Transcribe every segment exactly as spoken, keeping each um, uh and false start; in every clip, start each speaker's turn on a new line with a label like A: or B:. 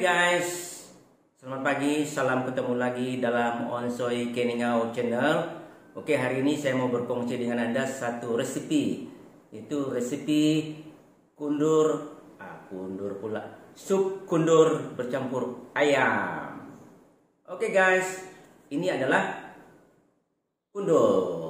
A: guys, selamat pagi, salam ketemu lagi dalam Onsoy Keningau channel. Oke, hari ini saya mau berkongsi dengan Anda satu resepi. Itu resepi kundur, ah kundur pula, sup kundur bercampur ayam. Oke guys, ini adalah kundur.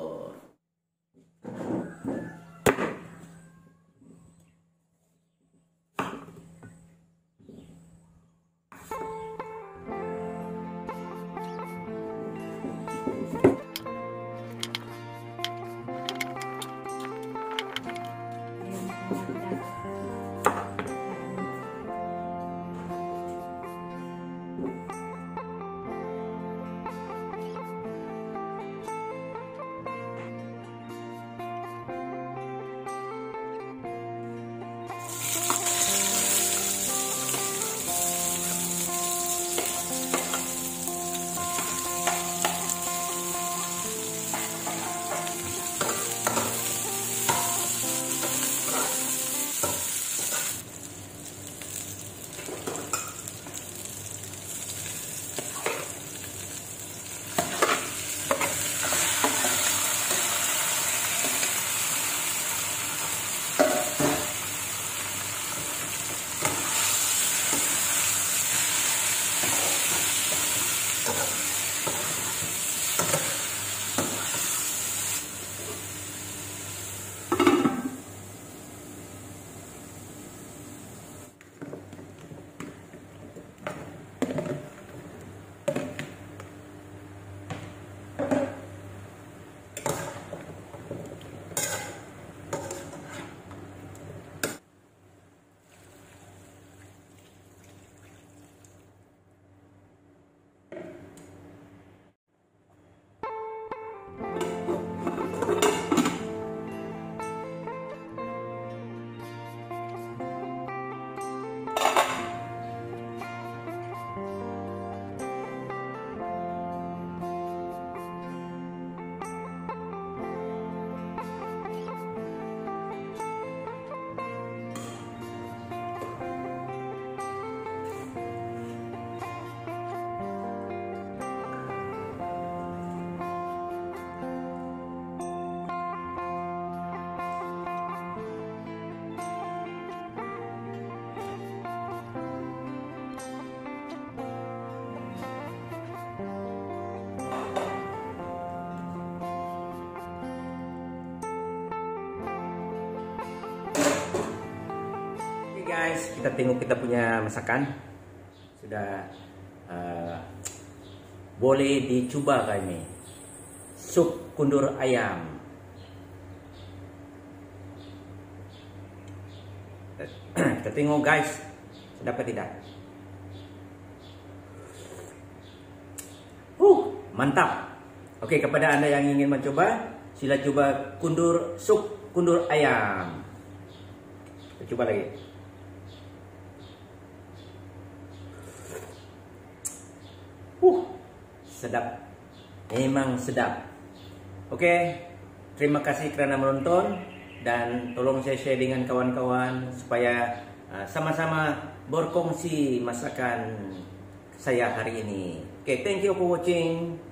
A: Guys, kita tengok kita punya masakan sudah uh, boleh dicoba kali ini. Sup kundur ayam. Kita tengok guys, dapat tidak? Uh, mantap. Oke, kepada Anda yang ingin mencoba, sila coba kundur sup kundur ayam. Kita coba lagi. Uh, sedap, memang sedap. Oke, terima kasih kerana menonton dan tolong saya share dengan kawan-kawan supaya sama-sama uh, berkongsi masakan saya hari ini. Oke, thank you for watching.